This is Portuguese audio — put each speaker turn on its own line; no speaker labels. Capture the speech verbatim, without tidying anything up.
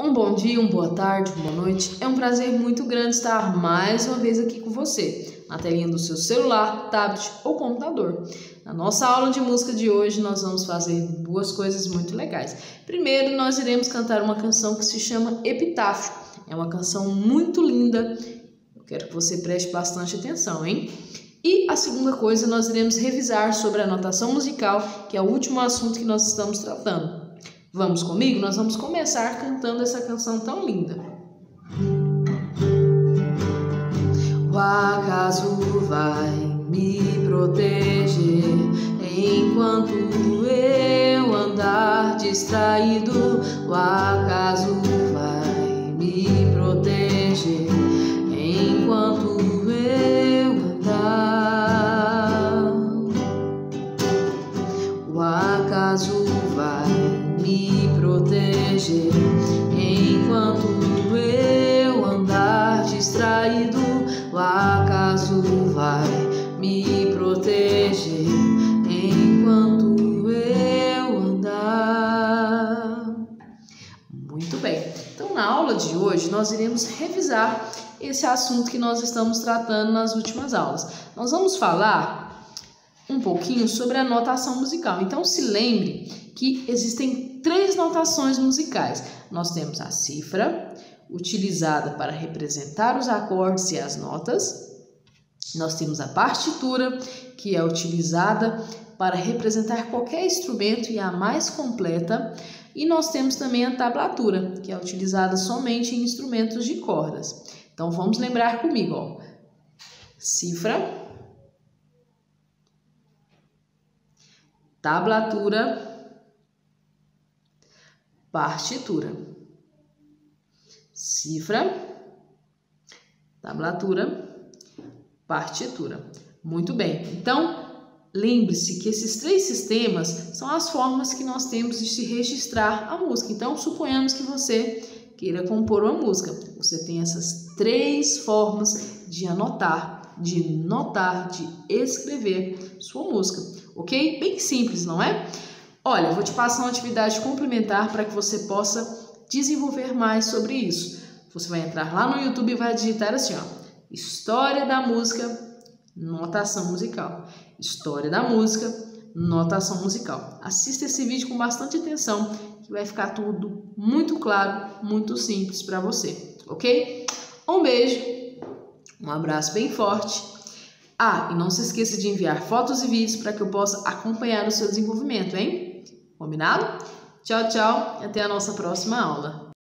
Um bom dia, uma boa tarde, uma boa noite. É um prazer muito grande estar mais uma vez aqui com você, na telinha do seu celular, tablet ou computador. Na nossa aula de música de hoje, nós vamos fazer duas coisas muito legais. Primeiro, nós iremos cantar uma canção que se chama Epitáfio. É uma canção muito linda. Eu quero que você preste bastante atenção, hein? E a segunda coisa, nós iremos revisar sobre a notação musical, que é o último assunto que nós estamos tratando. Vamos comigo? Nós vamos começar cantando essa canção tão linda. O acaso vai me proteger enquanto eu andar distraído. O acaso vai me proteger enquanto eu andar. O acaso vai me proteger enquanto eu andar distraído. O acaso vai me proteger enquanto eu andar. Muito bem. Então, na aula de hoje, nós iremos revisar esse assunto que nós estamos tratando nas últimas aulas. Nós vamos falar um pouquinho sobre a notação musical. Então, se lembre que existem três notações musicais. Nós temos a cifra, utilizada para representar os acordes e as notas. Nós temos a partitura, que é utilizada para representar qualquer instrumento e a mais completa. E nós temos também a tablatura, que é utilizada somente em instrumentos de cordas. Então, vamos lembrar comigo, ó. Cifra, tablatura, partitura. Cifra, tablatura, partitura. Muito bem. Então, lembre-se que esses três sistemas são as formas que nós temos de se registrar a música. Então, suponhamos que você queira compor uma música. Você tem essas três formas de anotar, de notar, de escrever sua música. Ok? Bem simples, não é? Olha, eu vou te passar uma atividade complementar para que você possa desenvolver mais sobre isso. Você vai entrar lá no YouTube e vai digitar assim, ó, História da Música, Notação Musical. História da Música, Notação Musical. Assista esse vídeo com bastante atenção, que vai ficar tudo muito claro, muito simples para você, ok? Um beijo, um abraço bem forte. Ah, e não se esqueça de enviar fotos e vídeos para que eu possa acompanhar o seu desenvolvimento, hein? Combinado? Tchau, tchau e até a nossa próxima aula.